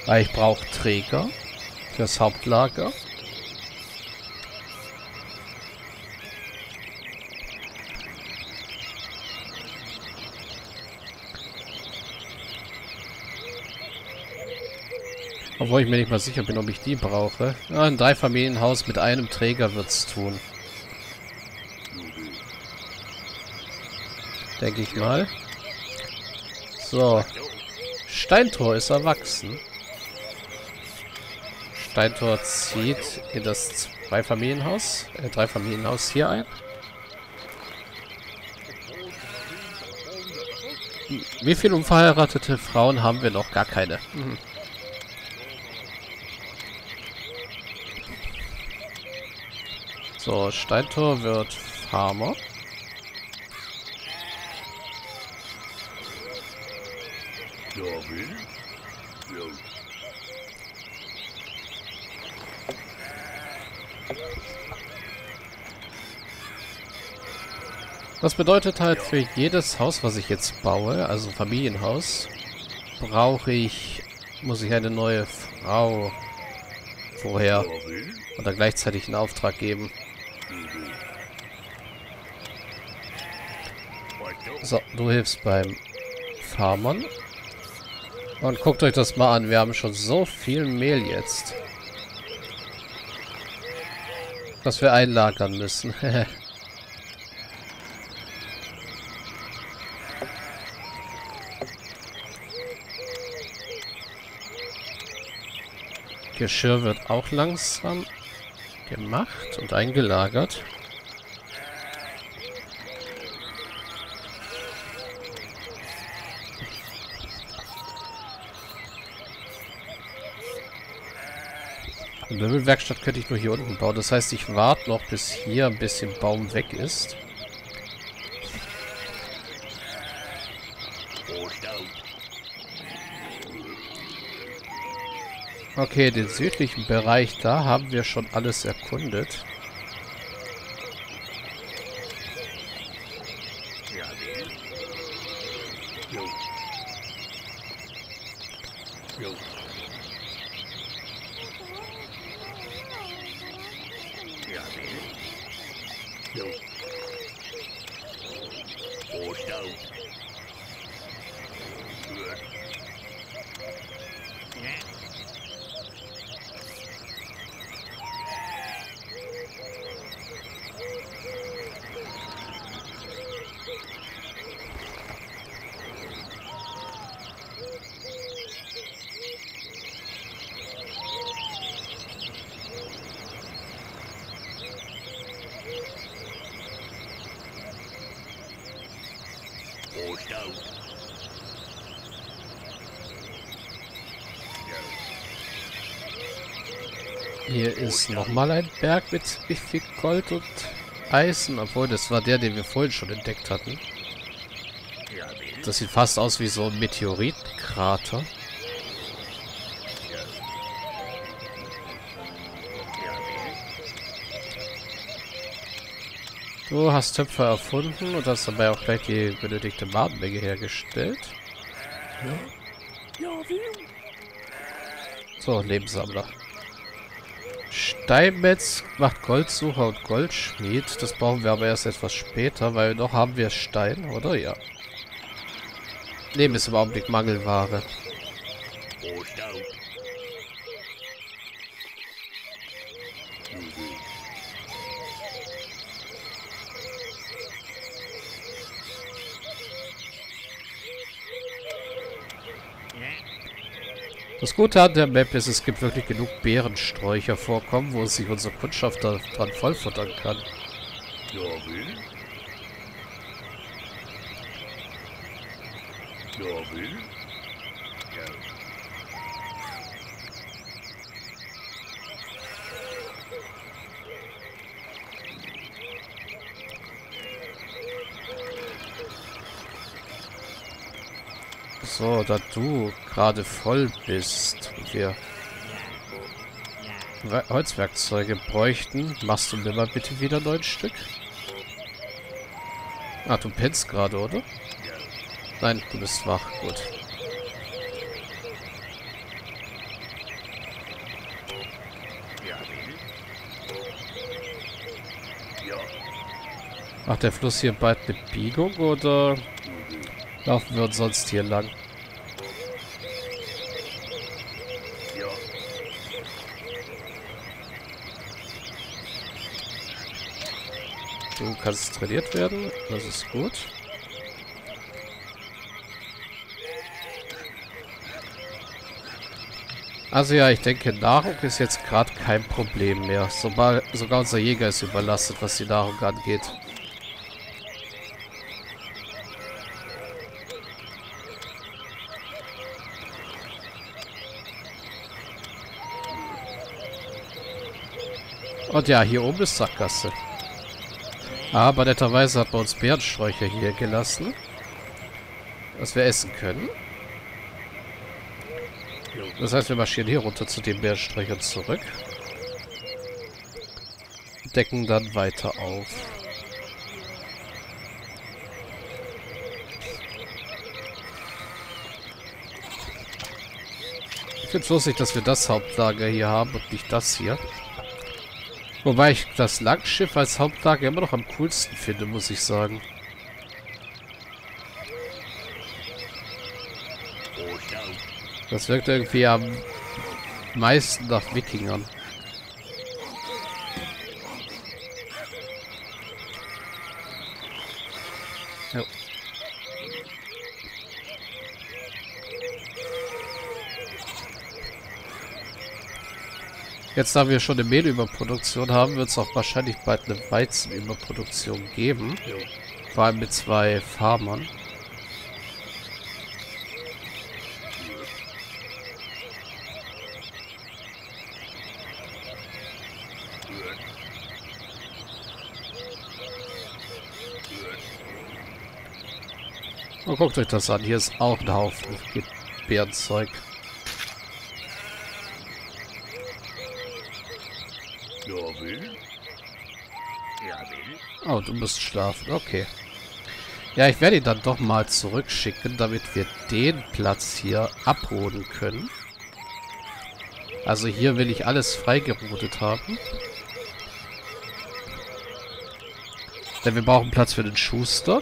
Weil ich brauche Träger fürs Hauptlager. Obwohl ich mir nicht mal sicher bin, ob ich die brauche. Ja, ein Dreifamilienhaus mit einem Träger wird's tun. Denke ich mal. So. Steintor ist erwachsen. Steintor zieht in das Dreifamilienhaus hier ein. Wie viele unverheiratete Frauen haben wir noch? Gar keine. Mhm. So, Steintor wird Farmer. Das bedeutet halt, für jedes Haus, was ich jetzt baue, also Familienhaus, muss ich eine neue Frau vorher oder gleichzeitig in Auftrag geben. So, du hilfst beim Farmern. Und guckt euch das mal an, wir haben schon so viel Mehl jetzt, was wir einlagern müssen. Geschirr wird auch langsam gemacht und eingelagert. Eine Möbelwerkstatt könnte ich nur hier unten bauen. Das heißt, ich warte noch, bis hier ein bisschen Baum weg ist. Okay, den südlichen Bereich, da haben wir schon alles erkundet. Hier ist nochmal ein Berg mit wie viel Gold und Eisen, obwohl das war der, den wir vorhin schon entdeckt hatten. Das sieht fast aus wie so ein Meteoritenkrater. Du hast Töpfer erfunden und hast dabei auch gleich die benötigte Madenmenge hergestellt. Ja. So, Lebenssammler. Steinmetz macht Goldsucher und Goldschmied. Das brauchen wir aber erst etwas später, weil noch haben wir Stein, oder? Ja. Leben ist im Augenblick Mangelware. Das Gute an der Map ist, es gibt wirklich genug Beerensträucher vorkommen, wo sich unsere Kundschaft dran vollfuttern kann. So, da du gerade voll bist und wir Holzwerkzeuge bräuchten, machst du mir mal bitte wieder 9 Stück. Ah, du pennst gerade, oder? Nein, du bist wach. Gut. Macht der Fluss hier bald eine Biegung oder laufen wir uns sonst hier lang? Du kannst trainiert werden, das ist gut. Also ja, ich denke, Nahrung ist jetzt gerade kein Problem mehr. Sogar unser Jäger ist überlastet, was die Nahrung angeht. Und ja, hier oben ist Sackgasse. Aber netterweise hat man uns Beerensträucher hier gelassen, was wir essen können. Das heißt, wir marschieren hier runter zu den Beerensträuchern zurück. Decken dann weiter auf. Ich finde es lustig, dass wir das Hauptlager hier haben und nicht das hier. Wobei ich das Langschiff als Hauptlager immer noch am coolsten finde, muss ich sagen. Das wirkt irgendwie am meisten nach Wikingern. Jo. Jetzt, da wir schon eine Mehlüberproduktion haben, wird es auch wahrscheinlich bald eine Weizenüberproduktion geben. Vor allem mit 2 Farmern. Und guckt euch das an. Hier ist auch ein Haufen Beerenzeug. Oh, du musst schlafen. Okay. Ja, ich werde ihn dann doch mal zurückschicken, damit wir den Platz hier abroden können. Also hier will ich alles freigerodet haben. Denn wir brauchen Platz für den Schuster.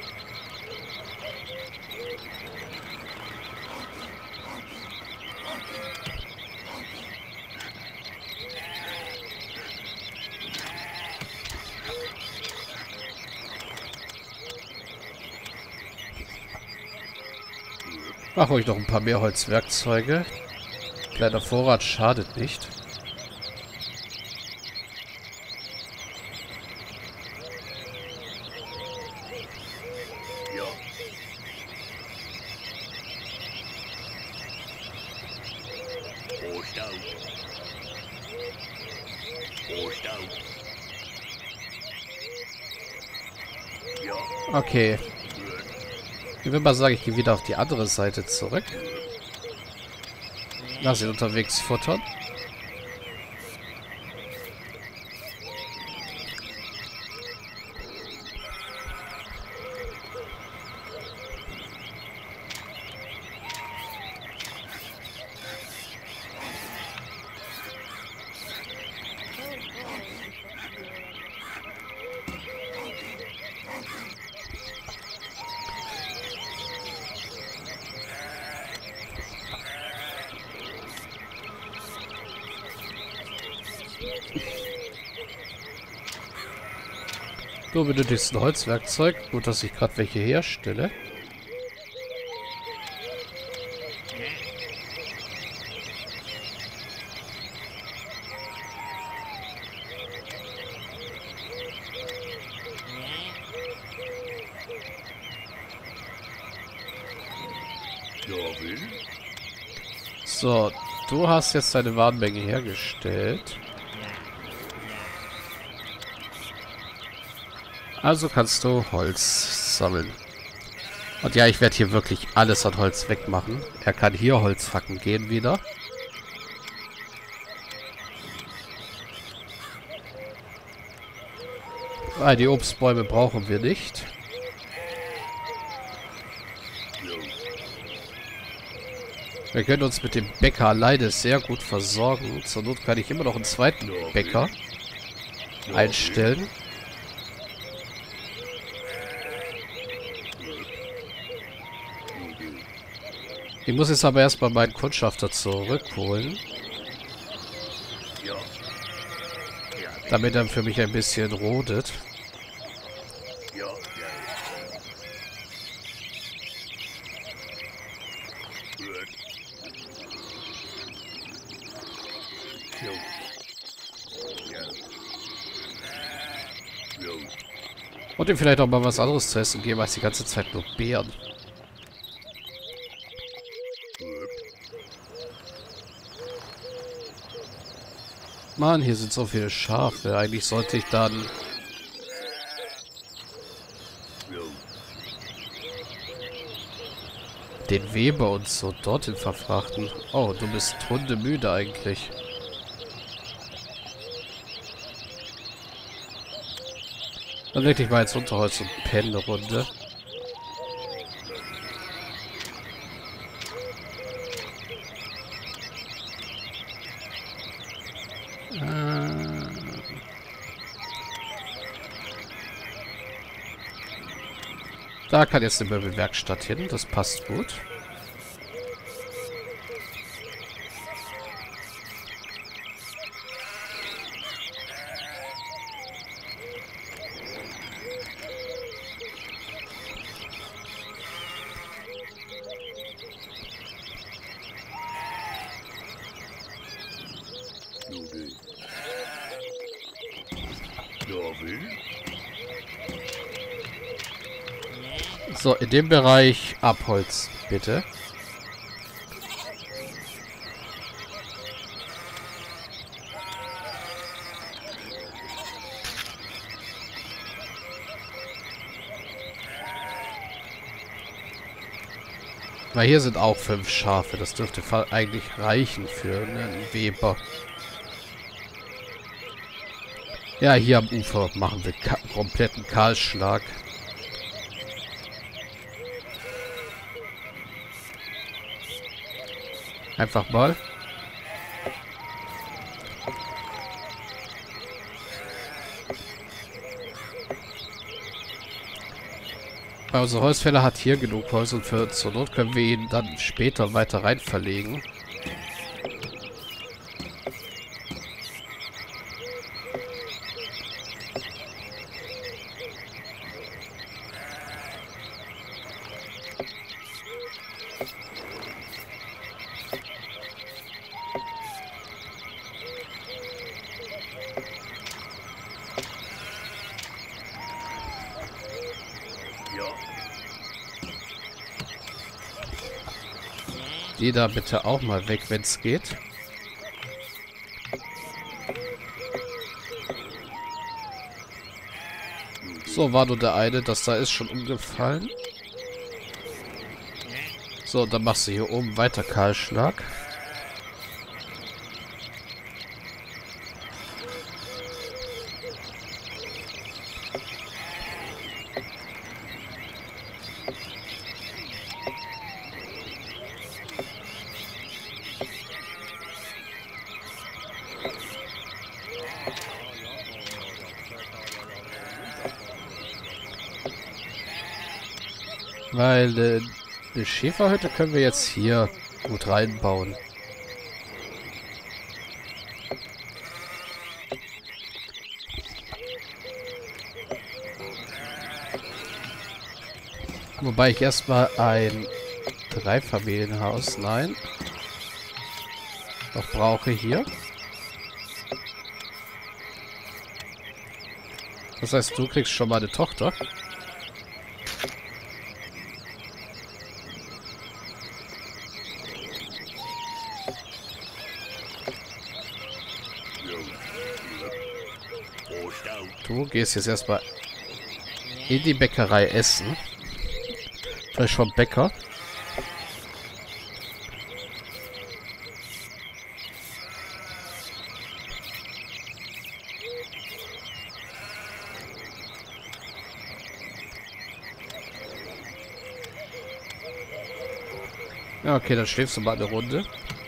Mach ruhig noch ein paar mehr Holzwerkzeuge. Kleiner Vorrat schadet nicht. Okay. Ich würde mal sagen, ich gehe wieder auf die andere Seite zurück. Lass ihn unterwegs futtern. Du benötigst ein Holzwerkzeug. Gut, dass ich gerade welche herstelle. So, du hast jetzt deine Warenmenge hergestellt. Also kannst du Holz sammeln. Und ja, ich werde hier wirklich alles an Holz wegmachen. Er kann hier Holz hacken gehen wieder. Ah, die Obstbäume brauchen wir nicht. Wir können uns mit dem Bäcker alleine sehr gut versorgen. Zur Not kann ich immer noch einen zweiten Bäcker einstellen. Ich muss jetzt aber erstmal meinen Kundschafter zurückholen. Damit er für mich ein bisschen rodet. Und ihm vielleicht auch mal was anderes zu essen geben, als die ganze Zeit nur Beeren. Mann, hier sind so viele Schafe. Eigentlich sollte ich dann den Weber und so dorthin verfrachten. Oh, du bist hundemüde eigentlich. Dann leg dich mal ins Unterholz und penne eine Runde. Da kann jetzt eine Möbelwerkstatt hin. Das passt gut. So, in dem Bereich Abholz, bitte. Weil hier sind auch 5 Schafe. Das dürfte eigentlich reichen für einen Weber. Ja, hier am Ufer machen wir kompletten Kahlschlag. Einfach mal. Weil unser Holzfäller hat hier genug Holz und zur Not können wir ihn dann später weiter rein verlegen. Die da bitte auch mal weg, wenn es geht. So, war nur der eine. Das da ist schon umgefallen. So, dann machst du hier oben weiter Kahlschlag. Weil eine Schäferhütte können wir jetzt hier gut reinbauen. Wobei ich erstmal ein Dreifamilienhaus, nein, noch brauche hier. Das heißt, du kriegst schon mal eine Tochter. Du gehst jetzt erstmal in die Bäckerei essen. Vielleicht vom Bäcker. Ja, okay, dann schläfst du mal eine Runde.